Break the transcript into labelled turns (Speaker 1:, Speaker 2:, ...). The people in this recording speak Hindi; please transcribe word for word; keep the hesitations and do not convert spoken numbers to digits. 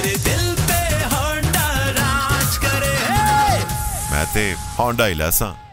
Speaker 1: तेरे दिल पे होंडा राज करे।
Speaker 2: मैं ते होंडा ही लैसा।